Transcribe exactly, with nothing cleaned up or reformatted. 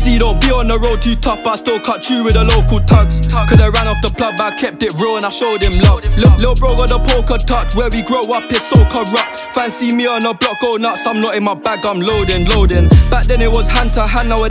See, don't be on the road too tough, but I still cut you with the local tugs. Coulda ran off the plug, but I kept it real and I showed him love. Look, lil' bro got the poker tucked, where we grow up is so corrupt. Fancy me on the block, go nuts, I'm not in my bag, I'm loading, loading. Back then it was hand to hand, now